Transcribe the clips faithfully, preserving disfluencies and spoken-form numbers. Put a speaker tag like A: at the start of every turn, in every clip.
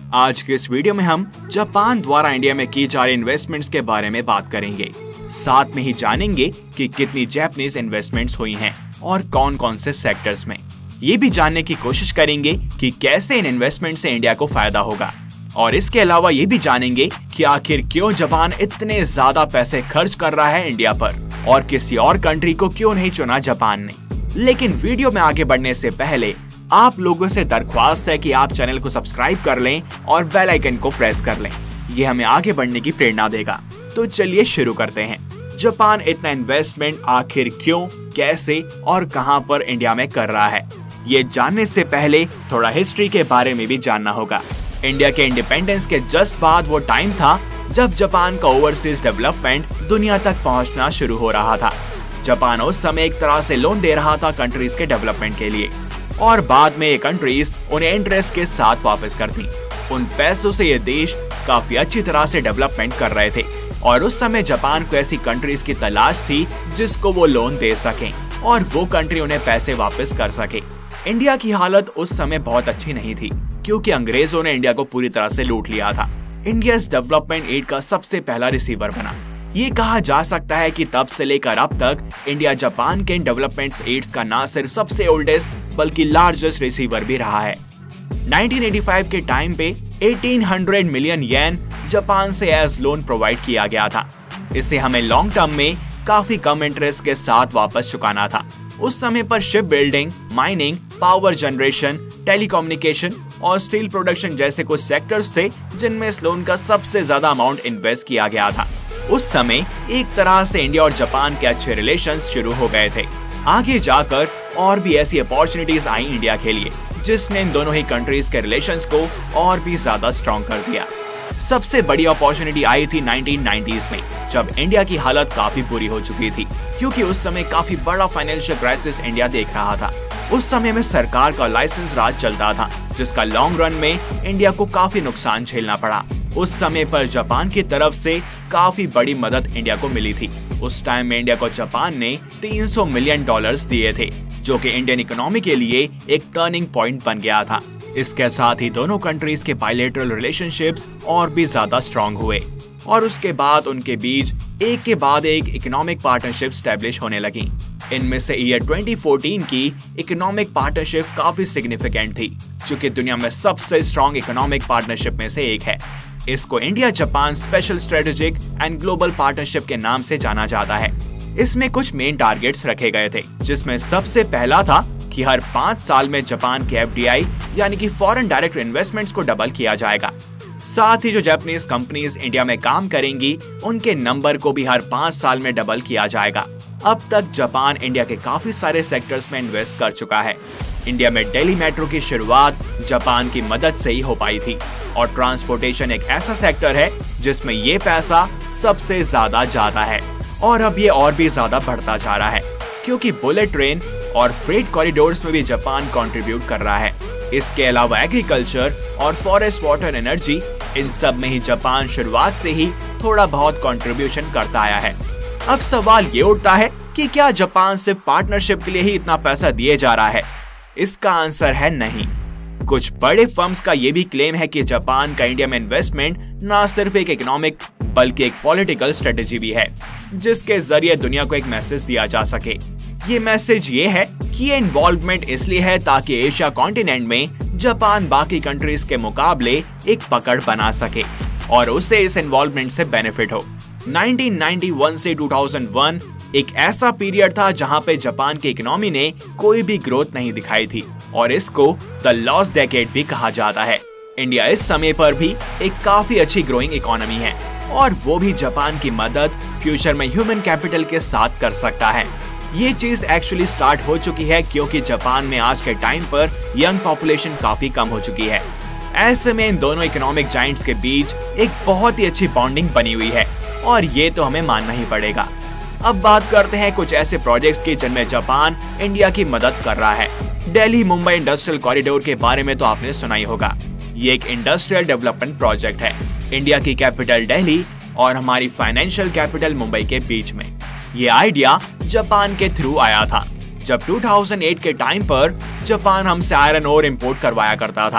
A: आज के इस वीडियो में हम जापान द्वारा इंडिया में की जा रही इन्वेस्टमेंट्स के बारे में बात करेंगे। साथ में ही जानेंगे कि कितनी जापानीज इन्वेस्टमेंट्स हुई हैं और कौन कौन से सेक्टर्स में। ये भी जानने की कोशिश करेंगे कि कैसे इन इन्वेस्टमेंट से इंडिया को फायदा होगा। और इसके अलावा ये भी जानेंगे कि आखिर क्यों जापान इतने ज्यादा पैसे खर्च कर रहा है इंडिया पर और किसी और कंट्री को क्यों नहीं चुना जापान ने। लेकिन वीडियो में आगे बढ़ने से पहले आप लोगों से दरख्वास्त है कि आप चैनल को सब्सक्राइब कर लें और बेल आइकन को प्रेस कर लें। ये हमें आगे बढ़ने की प्रेरणा देगा। तो चलिए शुरू करते हैं। जापान इतना इन्वेस्टमेंट आखिर क्यों, कैसे और कहां पर इंडिया में कर रहा है, ये जानने से पहले थोड़ा हिस्ट्री के बारे में भी जानना होगा। इंडिया के इंडिपेंडेंस के जस्ट बाद वो टाइम था जब जापान का ओवरसीज डेवलपमेंट दुनिया तक पहुंचना शुरू हो रहा था। जापान उस समय एक तरह से लोन दे रहा था कंट्रीज के डेवलपमेंट के लिए और बाद में ये कंट्रीज उन्हें इंटरेस्ट के साथ वापस करती। उन पैसों से ये देश काफी अच्छी तरह से डेवलपमेंट कर रहे थे और उस समय जापान को ऐसी कंट्रीज की तलाश थी जिसको वो लोन दे सकें और वो कंट्री उन्हें पैसे वापस कर सके। इंडिया की हालत उस समय बहुत अच्छी नहीं थी क्योंकि अंग्रेजों ने इंडिया को पूरी तरह से लूट लिया था। इंडिया डेवलपमेंट एड का सबसे पहला रिसीवर बना। ये कहा जा सकता है कि तब से लेकर अब तक इंडिया जापान के डेवलपमेंट एड्स का ना सिर्फ सबसे ओल्डेस्ट बल्कि लार्जेस्ट रिसीवर भी रहा है। नाइनटीन एटी फाइव के टाइम पे अठारह सौ मिलियन येन जापान से एज लोन प्रोवाइड किया गया था। इसे हमें लॉन्ग टर्म में काफी कम इंटरेस्ट के साथ वापस चुकाना था। उस समय पर ship building, mining, power generation, telecommunication और स्टील प्रोडक्शन जैसे कुछ सेक्टर्स थे जिनमें इस लोन का सबसे ज्यादा अमाउंट इन्वेस्ट किया गया था। उस समय एक तरह से इंडिया और जापान के अच्छे रिलेशंस शुरू हो गए थे। आगे जाकर और भी ऐसी अपॉर्चुनिटीज आई इंडिया के लिए जिसने इन दोनों ही कंट्रीज के रिलेशंस को और भी ज्यादा स्ट्रॉन्ग कर दिया। सबसे बड़ी अपॉर्चुनिटी आई थी नाइनटीन नाइंटीज़ में जब इंडिया की हालत काफी बुरी हो चुकी थी क्योंकि उस समय काफी बड़ा फाइनेंशियल क्राइसिस इंडिया देख रहा था। उस समय में सरकार का लाइसेंस राज चलता था जिसका लॉन्ग रन में इंडिया को काफी नुकसान झेलना पड़ा। उस समय पर जापान की तरफ से काफी बड़ी मदद इंडिया को मिली थी। उस टाइम में इंडिया को जापान ने तीन सौ मिलियन डॉलर्स दिए थे जो कि इंडियन इकोनॉमी के लिए एक टर्निंग पॉइंट बन गया था। इसके साथ ही दोनों कंट्रीज के बायलैटरल रिलेशनशिप्स और भी ज्यादा स्ट्रॉन्ग हुए और उसके बाद उनके बीच एक के बाद एक इकोनॉमिक पार्टनरशिप स्टैब्लिश होने लगी। इनमें से ईयर ट्वेंटी फोर्टीन की इकोनॉमिक पार्टनरशिप काफी सिग्निफिकेंट थी जो कि दुनिया में सबसे स्ट्रॉन्ग इकोनॉमिक पार्टनरशिप में से एक है। इसको India Japan special strategic and global partnership के नाम से जाना जाता है। इसमें कुछ मेन टारगेट्स रखे गए थे जिसमें सबसे पहला था कि हर पाँच साल में जापान के एफ डी आई यानी कि फॉरेन डायरेक्ट इन्वेस्टमेंट्स को डबल किया जाएगा। साथ ही जो जापानीज कंपनीज इंडिया में काम करेंगी उनके नंबर को भी हर पाँच साल में डबल किया जाएगा। अब तक जापान इंडिया के काफी सारे सेक्टर्स में इन्वेस्ट कर चुका है। इंडिया में दिल्ली मेट्रो की शुरुआत जापान की मदद से ही हो पाई थी और ट्रांसपोर्टेशन एक ऐसा सेक्टर है जिसमें ये पैसा सबसे ज्यादा जाता है और अब ये और भी ज्यादा बढ़ता जा रहा है क्योंकि बुलेट ट्रेन और फ्रेट कॉरिडोर्स में भी जापान कंट्रीब्यूट कर रहा है। इसके अलावा एग्रीकल्चर और फॉरेस्ट वाटर एनर्जी, इन सब में ही जापान शुरुआत से ही थोड़ा बहुत कंट्रीब्यूशन करता आया है। अब सवाल ये उठता है कि क्या जापान सिर्फ पार्टनरशिप के लिए ही इतना पैसा दिए जा रहा है? इसका आंसर है नहीं। कुछ बड़े फर्म्स का ये भी क्लेम है कि जापान का इंडिया में इन्वेस्टमेंट ना सिर्फ एक इकोनॉमिक बल्कि एक पॉलिटिकल स्ट्रेटेजी भी है जिसके जरिए दुनिया को एक मैसेज दिया जा सके। ये मैसेज ये है कि ये इन्वॉल्वमेंट इसलिए है ताकि एशिया कॉन्टिनेंट में जापान बाकी कंट्रीज के मुकाबले एक पकड़ बना सके और उसे इस इन्वॉल्वमेंट से बेनिफिट हो। नाइनटीन नाइंटी वन से टू थाउज़ेंड वन एक ऐसा पीरियड था जहां पे जापान की इकोनॉमी ने कोई भी ग्रोथ नहीं दिखाई थी और इसको द लॉस्ट डेकेड भी कहा जाता है। इंडिया इस समय पर भी एक काफी अच्छी ग्रोइंग इकोनॉमी है और वो भी जापान की मदद फ्यूचर में ह्यूमन कैपिटल के साथ कर सकता है। ये चीज एक्चुअली स्टार्ट हो चुकी है क्योंकि जापान में आज के टाइम पर यंग पॉपुलेशन काफी कम हो चुकी है। ऐसे में इन दोनों इकोनॉमिक जाइंट्स के बीच एक बहुत ही अच्छी बॉन्डिंग बनी हुई है और ये तो हमें मानना ही पड़ेगा। अब बात करते हैं कुछ ऐसे प्रोजेक्ट्स की जिनमें जापान इंडिया की मदद कर रहा है। दिल्ली मुंबई इंडस्ट्रियल कॉरिडोर के बारे में तो आपने सुना ही होगा। ये एक इंडस्ट्रियल डेवलपमेंट प्रोजेक्ट है इंडिया की कैपिटल दिल्ली और हमारी फाइनेंशियल कैपिटल मुंबई के बीच में। ये आइडिया जापान के थ्रू आया था जब दो हज़ार आठ के टाइम पर जापान हमसे आयरन ओर इंपोर्ट करवाया करता था।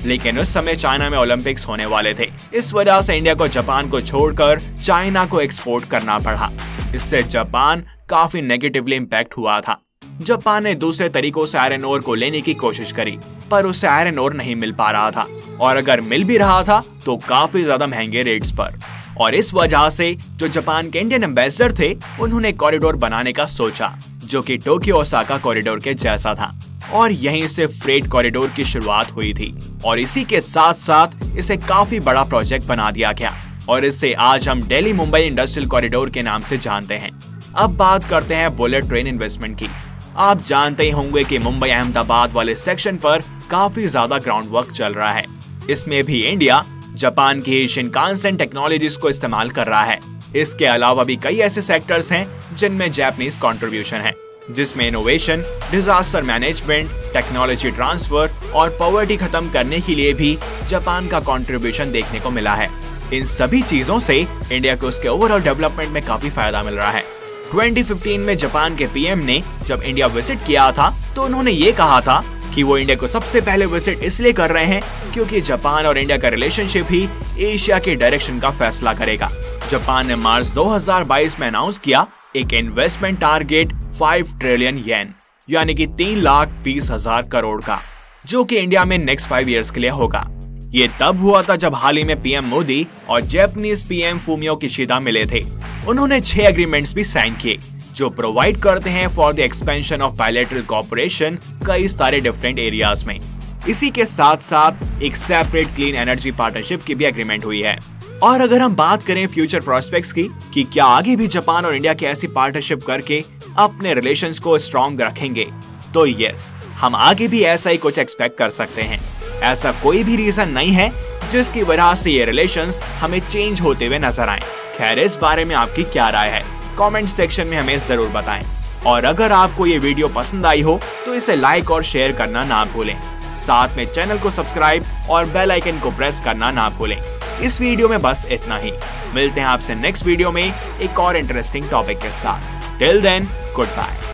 A: लेकिन उस समय चाइना में ओलंपिक्स होने वाले थे। इस वजह से इंडिया को जापान को छोड़कर चाइना को एक्सपोर्ट करना पड़ा। इससे जापान काफी नेगेटिवली इम्पैक्ट हुआ था। जापान ने दूसरे तरीकों से आयरन ओर को लेने की कोशिश करी, पर उसे आयरन ओर नहीं मिल पा रहा था, और अगर मिल भी रहा था तो काफी ज्यादा महंगे रेट्स पर। और इस वजह से जो जापान के इंडियन एम्बेसडर थे, उन्होंने कॉरिडोर बनाने का सोचा, जो कि टोक्यो ओसाका कॉरिडोर के जैसा था, और यहीं से फ्रेट कॉरिडोर की शुरुआत हुई थी। और इसी के साथ साथ इसे काफी बड़ा प्रोजेक्ट बना दिया गया, और इससे आज हम दिल्ली मुंबई इंडस्ट्रियल कॉरिडोर के नाम से जानते हैं। अब बात करते हैं बुलेट ट्रेन इन्वेस्टमेंट की। आप जानते ही होंगे कि मुंबई अहमदाबाद वाले सेक्शन पर काफी ज्यादा ग्राउंड वर्क चल रहा है। इसमें भी इंडिया जापान की शिनकानसेन टेक्नोलॉजीज को इस्तेमाल कर रहा है। इसके अलावा भी कई ऐसे सेक्टर्स हैं जिनमें जापानीज कंट्रीब्यूशन है, जिसमें innovation, disaster management, technology transfer और पॉवर्टी खत्म करने के लिए भी जापान का कंट्रीब्यूशन देखने को मिला है। इन सभी चीजों से इंडिया को उसके ओवरऑल डेवलपमेंट में काफी फायदा मिल रहा है। दो हज़ार पंद्रह में जापान के पीएम ने जब इंडिया विजिट किया था, तो उन्होंने ये कहा था कि वो इंडिया को सबसे पहले विजिट इसलिए कर रहे हैं क्योंकि जापान और इंडिया का रिलेशनशिप ही एशिया के डायरेक्शन का फैसला करेगा। जापान ने मार्च दो हज़ार बाईस में अनाउंस किया एक इन्वेस्टमेंट टारगेट पाँच ट्रिलियन येन, यानी कि तीन लाख बीस हजार करोड़ का, जो कि इंडिया में नेक्स्ट फाइव इयर्स के लिए होगा। ये तब हुआ था जब हाल ही में पीएम मोदी और जापानीज पीएम फूमियो किशिदा मिले थे। उन्होंने छह एग्रीमेंट्स भी साइन किए जो प्रोवाइड करते हैं for the expansion of bilateral cooperation कई सारे डिफरेंट एरियाज में। इसी के साथ साथ एक सेपरेट क्लीन एनर्जी पार्टनरशिप की भी एग्रीमेंट हुई है। और अगर हम बात करें फ्यूचर प्रोस्पेक्ट्स की कि क्या आगे भी जापान और इंडिया की ऐसी पार्टनरशिप करके अपने रिलेशंस को स्ट्रॉन्ग रखेंगे, तो यस, हम आगे भी ऐसा ही कुछ एक्सपेक्ट कर सकते हैं। ऐसा कोई भी रीजन नहीं है जिसकी वजह से ये रिलेशंस हमें चेंज होते हुए नजर आए। खैर, इस बारे में आपकी क्या राय है, कमेंट सेक्शन में हमें जरूर बताएं। और अगर आपको ये वीडियो पसंद आई हो तो इसे लाइक और शेयर करना ना भूलें। साथ में चैनल को सब्सक्राइब और बेल आइकन को प्रेस करना ना भूलें। इस वीडियो में बस इतना ही। मिलते हैं आपसे नेक्स्ट वीडियो में एक और इंटरेस्टिंग टॉपिक के साथ। Till then, good bye.